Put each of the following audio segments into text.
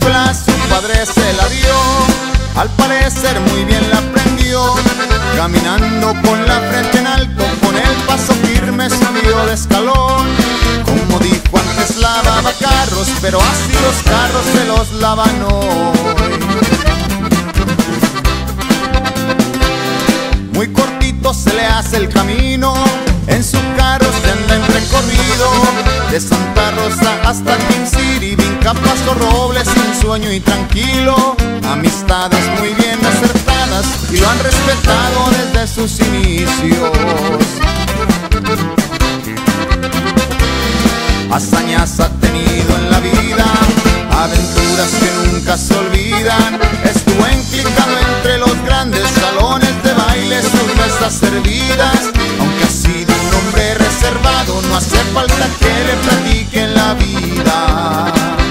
escuela su padre se la dio, al parecer muy bien la aprendió. Caminando con la frente en alto, con el paso firme subió de escalón. Como dijo antes lavaba carros, pero así los carros se los lavan hoy. Muy cortito se le hace el camino, en su carro se anda en recorrido. De Santa Rosa hasta King City, vinca Paso Robles sin sueño y tranquilo. Amistades muy bien acertadas y lo han respetado desde sus inicios. Hazañas ha tenido en la vida, aventuras que nunca se olvidan. Estuvo enclicado entre los grandes salones de baile, sus mesas servidas. Aunque ha sido un hombre reservado, no hace falta que le platiquen la vida.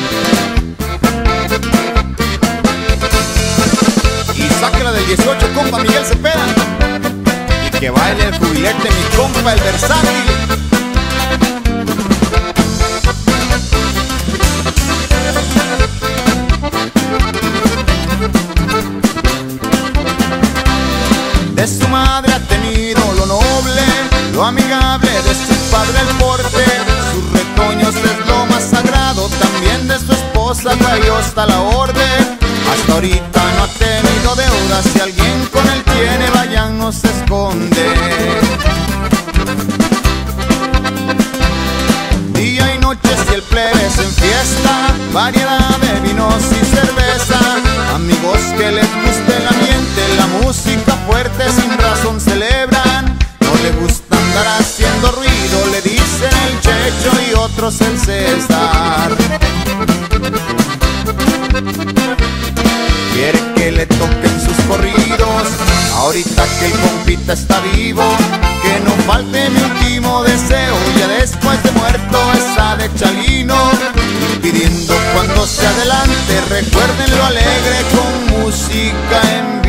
Y sáquela del 18, compa Miguel Cepeda, y que baile el jubilete mi compa el versátil. De su madre ha tenido lo noble, lo amigable, de su padre el porte. Sus retoños es lo más sagrado, también de su esposa cayó hasta la orden. Hasta ahorita no ha tenido deudas, si alguien con él tiene, vayan, no se esconde. Día y noche si el plebe se enfiesta, variedad de vinos y cerveza. Amigos que les guste el ambiente, la música fuerte sin razón celebran. No le gusta andar haciendo ruido, le dicen el Checho y otros el César. Quiere que le toquen sus corridos, ahorita que el compita está vivo. Que no falte mi último deseo, ya después de muerto esa de Chalino. Y pidiendo cuando se adelante, recuerden lo alegre con música en vivo.